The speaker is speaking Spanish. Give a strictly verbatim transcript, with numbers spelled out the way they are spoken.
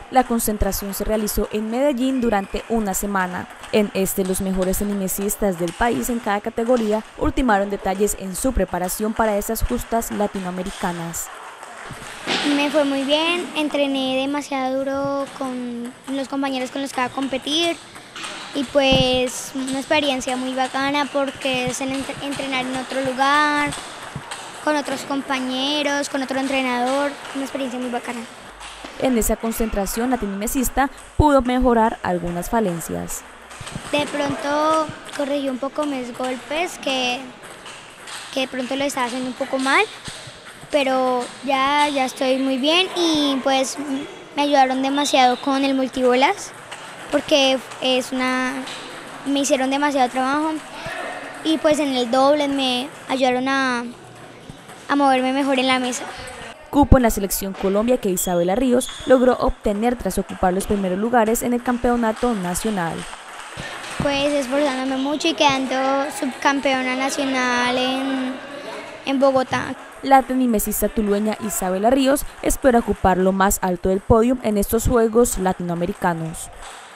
La concentración se realizó en Medellín durante una semana. En este, los mejores tenimesistas del país en cada categoría ultimaron detalles en su preparación para esas justas latinoamericanas. Me fue muy bien, entrené demasiado duro con los compañeros con los que iba a competir y pues una experiencia muy bacana porque es el entrenar en otro lugar, con otros compañeros, con otro entrenador, una experiencia muy bacana. En esa concentración, la tenimesista pudo mejorar algunas falencias. De pronto corregí un poco mis golpes, que, que de pronto lo estaba haciendo un poco mal, pero ya, ya estoy muy bien y pues me ayudaron demasiado con el multibolas, porque es una, me hicieron demasiado trabajo y pues en el doble me ayudaron a, a moverme mejor en la mesa. Cupo en la selección Colombia que Isabela Ríos logró obtener tras ocupar los primeros lugares en el campeonato nacional. Pues esforzándome mucho y quedando subcampeona nacional en, en Bogotá. La tenimesista tulueña Isabela Ríos espera ocupar lo más alto del podio en estos Juegos Latinoamericanos.